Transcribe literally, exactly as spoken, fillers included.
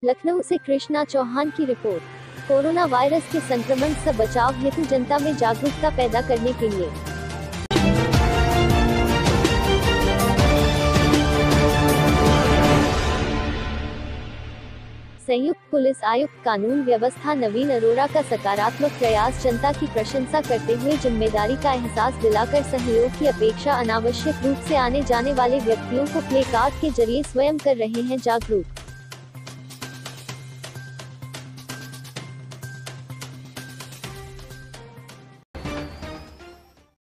लखनऊ से कृष्णा चौहान की report. Corona virus के संक्रमण से बचाव हेतु जनता में जागरूकता पैदा करने के लिए संयुक्त पुलिस आयुक्त कानून व्यवस्था नवीन अरोड़ा का सकारात्मक प्रयास जनता की प्रशंसा करते हुए जिम्मेदारी का एहसास दिलाकर सहयोग की अपेक्षा अनावश्यक रूप से आने जाने वाले व्यक्तियों को प्ले कार्ड के जरिए स्वयं कर रहे हैं जागरूक।